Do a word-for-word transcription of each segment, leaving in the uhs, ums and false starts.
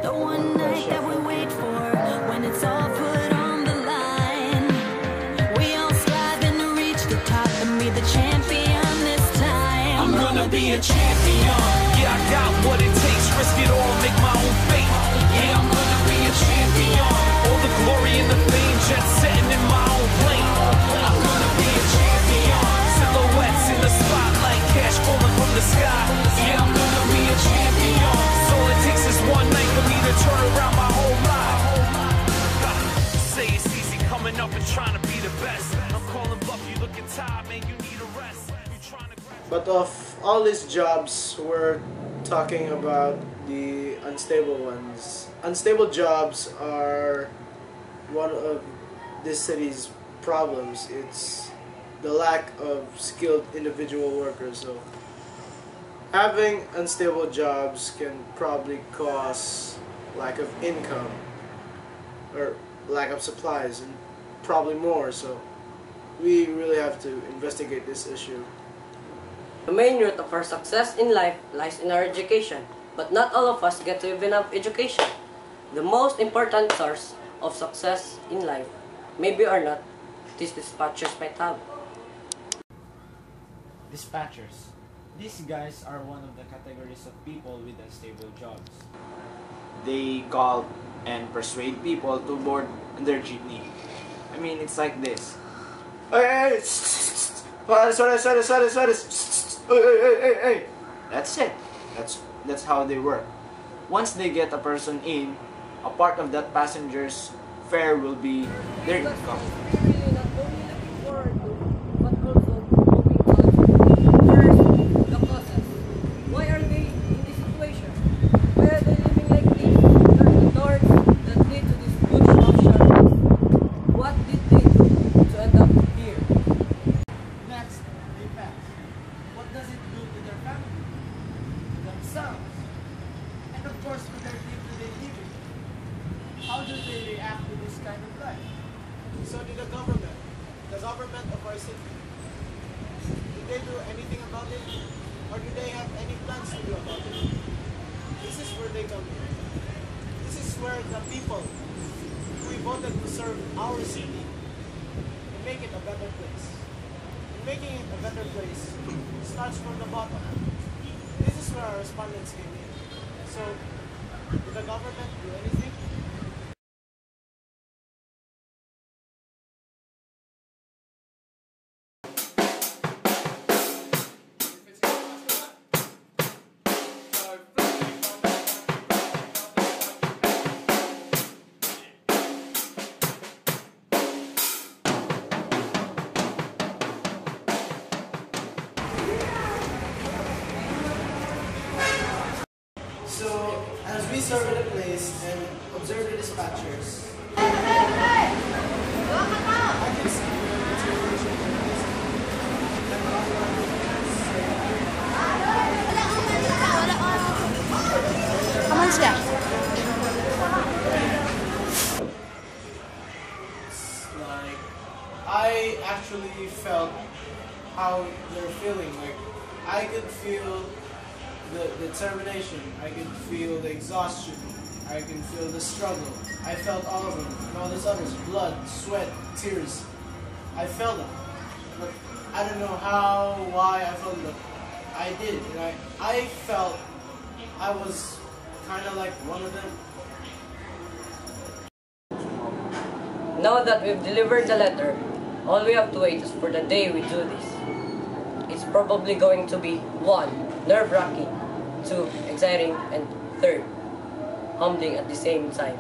The one night that we wait for, when it's all put on the line. We all striving to reach the top and be the champion this time. I'm gonna be a champion. Yeah, I got what it takes. Risk it all, make my own fate. Yeah, I'm gonna be a champion. All the glory and the fame, jet setting in my own plane. I'm gonna be a champion. Silhouettes in the spotlight, cash falling from the sky. Yeah, I'm gonna be a champion. So all it takes is one night for me to turn around my whole life. Say it's easy coming up and trying to be the best. I'm calling bluff, you looking tired, man, you need a rest. You trying to grab. But of all these jobs, we're talking about the unstable ones. Unstable jobs are one of this city's problems. It's the lack of skilled individual workers. So having unstable jobs can probably cause lack of income or lack of supplies and probably more. So we really have to investigate this issue. The main root of our success in life lies in our education, but not all of us get to have enough education. The most important source of success in life, maybe or not, these dispatchers might have. Dispatchers. These guys are one of the categories of people with unstable jobs. They call and persuade people to board their jeepney. I mean, it's like this. Hey, hey, hey, sorry, sorry, sorry, sorry. Hey, hey, hey, hey, hey. That's it. That's that's how they work. Once they get a person in, a part of that passenger's fare will be their income. Really not only looking forward to, but also hoping to. First, the causes. Why are they in this situation? Why are they living like this? What are the doors that lead to this bush of sharks? What did they do to end up here? Next, they pass. What does it do to their family? Themselves? And of course to their day-to-day living. How do they react to this kind of life? So did the government, the government of our city, did they do anything about it? Or do they have any plans to do about it? This is where they come in. This is where the people who we voted to serve our city and make it a better place. And making it a better place starts from the bottom. This is where our respondents came in. So, did the government do anything? So, as we survey the place and observe the dispatchers, I can see the deterioration in the place. It's like, I actually felt how they're feeling. Like, I could feel the determination, I can feel the exhaustion, I can feel the struggle. I felt all of them, and all these others, blood, sweat, tears. I felt them. But I don't know how, why I felt it, but I did. And I, I felt I was kind of like one of them. Now that we've delivered the letter, all we have to wait is for the day we do this. It's probably going to be one, nerve-wracking, two, exciting, and third, humbling at the same time.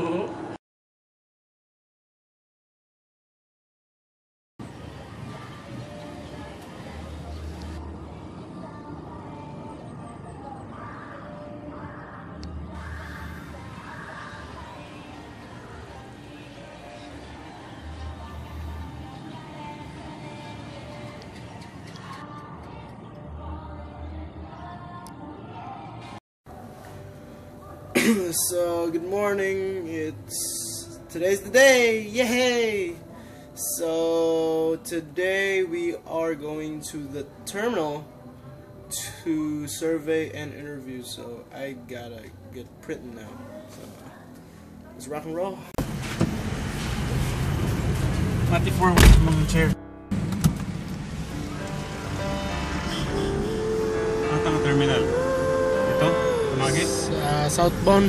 So, good morning. It's today's the day. Yay! So, today we are going to the terminal to survey and interview, so I gotta get printing now. So let's rock and roll. twenty-four mga chair. Ano terminal? Ito? Tumagi? Uh, Southbound.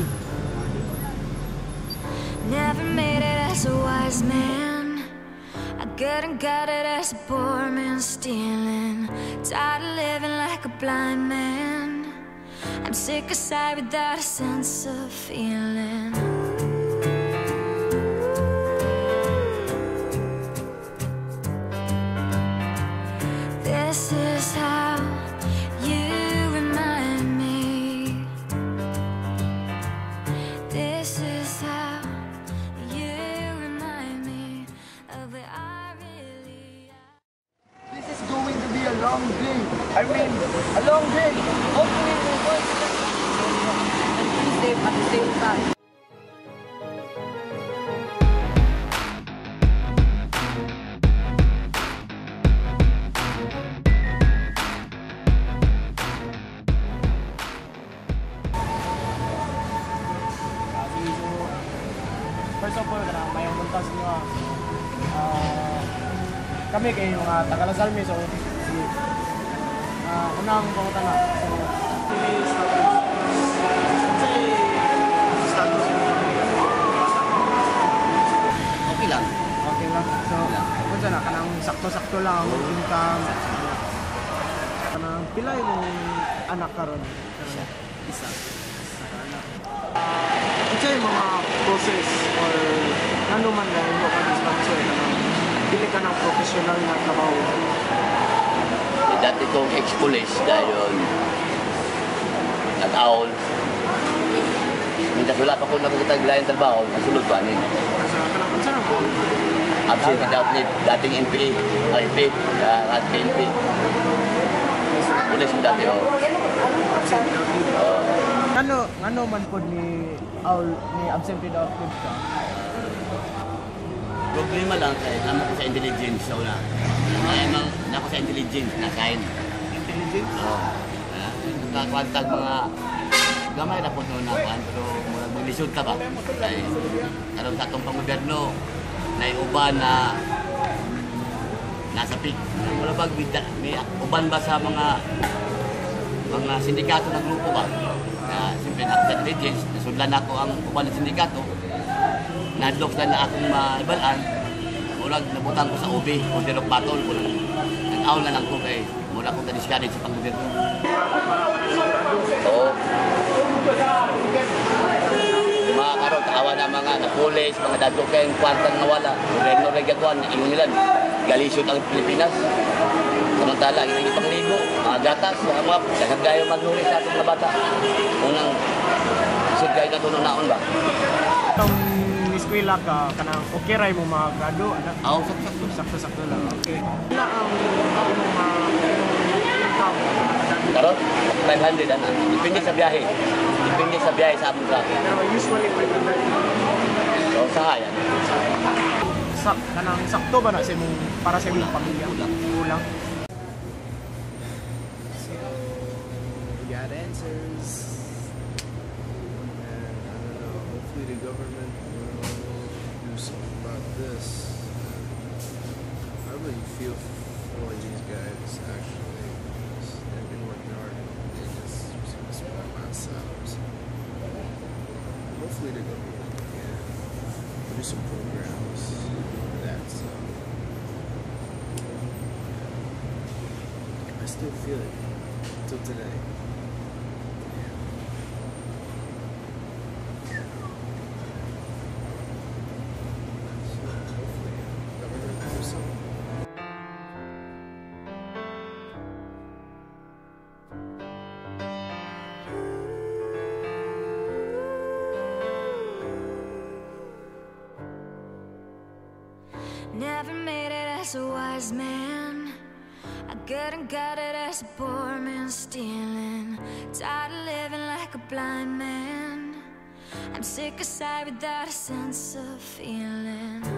Never made it as a wise man. I couldn't got it as a poor man stealing. Tired of living like a blind man. I'm sick aside without a sense of feeling. This is how you remind me. This is how you remind me of where I really am. This is going to be a long day. I mean, a long day. Hopefully, we're going to get and be safe at the same time. First of all, kanang may muntas niyo ah kami kay mga taga Lazalme, so si ah unang pangutana. So Okay lang. okay lang. So unsa na kanang sakto-sakto lang ang income. Kanang pila yung anak karon? Isa. Unsa yung mga process or ano man na yung ka dispatcher kanang pili ka ng professional na trabaho? Eh, dati kong ex-police dahil nag-aul. Mintas wala pa ko nakakitaglayan trabaho, nasulod pa rin. Sa kanang unsa na po? Absent without need, dating N P A, N P A, at P N P. Police ko dati, oh. Ano ngano man po ni aul ni absent without leave ka? Problema lang kay naman ko sa intelligence sa una. Ay, mang, nako sa intelligence, nakain. Intelligent? Oo. Nakakwantag mga gamay na po noon na kuhan, pero murag maglisod ka ba? Ay, karon sa atong panggobyerno, na uban na nasa peak. Wala bag may uban ba sa mga mga sindikato ng grupo ba? Na simple ako sa intelligence, nasudlan ako ang uban ng sindikato, nadlok na akong maibalaan, murag nabutan ko sa O B, order of battle, nag-aul na lang ko kay mura akong na-discourage sa panggobyerno. Oo. Mga karon kaawa na mga na-police, mga dadlok kayong kwartang nawala, gobyerno regatuan, ingon nila, galisod ang Pilipinas. Samantala, hindi pang ligo, mga gatas, mga mga kasagayo magnuri sa atong mga bata. Unang kasagayo na tunong naon ba? Itong eskwela ka kanang okay ray mo mga grado ana? Aw, sakto. Sakto-sakto lang. Okay. Wala ang ako mga income. Karon, five hundred ana. Depende sa biyahe. Depende sa biyahe sa among traffic. Pero usually five hundred. So, sa yan. Sak kanang sakto ba na sa imong para sa imong pamilya? Kulang. We got answers. And I don't know, hopefully the government will do something about this. I really feel for these guys actually. They've been working hard. They just support myself. Hopefully the government can do some programs that um, I still feel it till today. Never made it as a wise man. I couldn't got it as a poor man stealing. Tired of living like a blind man. I'm sick aside without a sense of feeling.